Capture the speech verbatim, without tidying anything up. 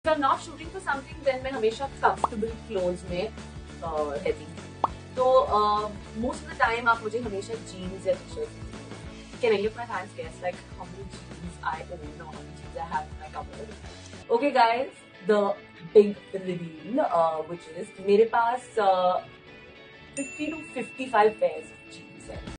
If I'm not shooting for something, then मैं हमेशा comfortable clothes में uh, रहती हूँ. तो uh, most of the time आप मुझे हमेशा jeans या t-shirt. Can any of my fans guess like how many jeans I own or how many jeans I have in my cupboard? Okay, guys, the big reveal, uh, which is मेरे पास uh, fifty to fifty-five pairs of jeans है.